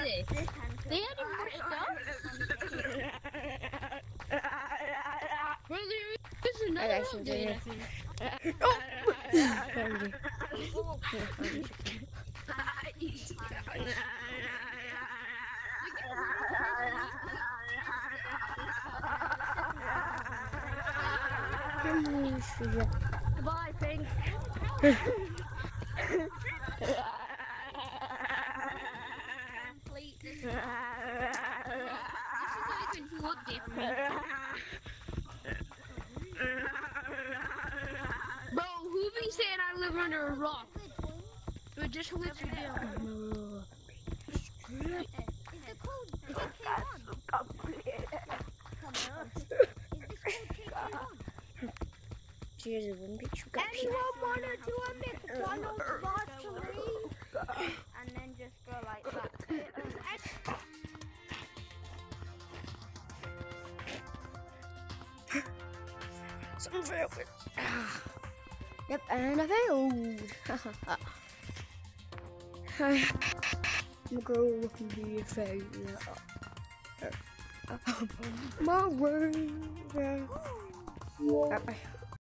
this? They added more stuff? Bro, there is another update, I think. Goodbye, Pink. Complete this. This is not even too update for me. Bro, who be saying I live under a rock? But just let you down. Is the code K1? Cheers, it wouldn't be too good. Anyone wanna do a McDonald's bar to leave? And then just go like that. Some failed. Yep, and I failed. I'm a girl can be a failure. My way.